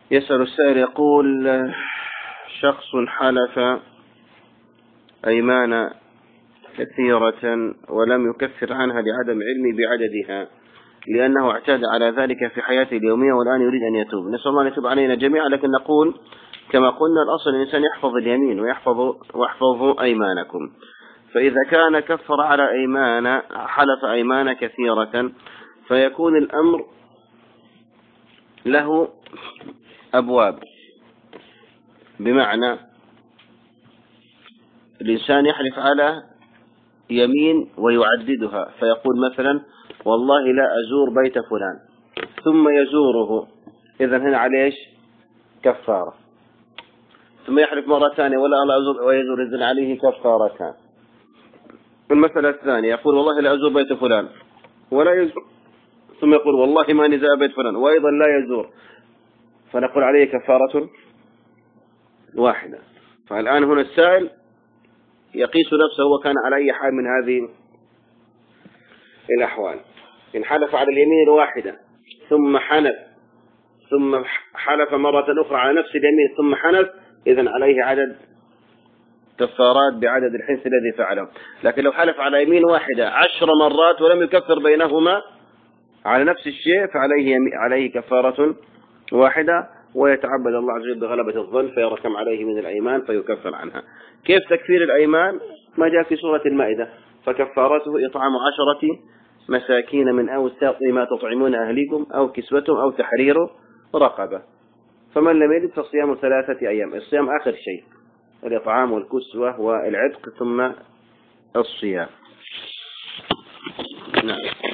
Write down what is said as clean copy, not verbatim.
يسأل السائل يقول: شخص حلف أيمان كثيرة ولم يكفر عنها لعدم علمي بعددها، لأنه اعتاد على ذلك في حياته اليومية والآن يريد أن يتوب. نسأل الله أن يتوب علينا جميعا، لكن نقول كما قلنا الأصل الإنسان يحفظ اليمين واحفظوا أيمانكم. فإذا كان كفر على أيمان، حلف أيمان كثيرة، فيكون الأمر له أبواب. بمعنى الإنسان يحلف على يمين ويعددها، فيقول مثلا: والله لا أزور بيت فلان، ثم يزوره، إذن هنا عليه كفارة. ثم يحلف مرة ثانية: ولا لا أزور ويزور، إذن عليه كفارتان. المسألة الثانية يقول: والله لا أزور بيت فلان ولا يزور، ثم يقول: والله ما نزاء بيت فلان، وأيضا لا يزور، فنقول عليه كفارة واحدة. فالآن هنا السائل يقيس نفسه وكان على أي حال من هذه الأحوال. إن حلف على اليمين الواحدة ثم حنث، ثم حلف مرة أخرى على نفس اليمين ثم حنث، إذن عليه عدد كفارات بعدد الحنث الذي فعله. لكن لو حلف على يمين واحدة 10 مرات ولم يكفر بينهما على نفس الشيء، فعليه كفارة واحدة، ويتعبد الله عز وجل بغلبة الظن فيرى كم عليه من الأيمان فيكفر عنها. كيف تكفير الأيمان؟ ما جاء في سورة المائدة: فكفارته إطعام 10 مساكين من أوسط ما تطعمون أهليكم أو كسوتهم أو تحرير رقبة. فمن لم يجد فصيام 3 أيام. الصيام آخر شيء، الإطعام والكسوة والعتق ثم الصيام. نعم.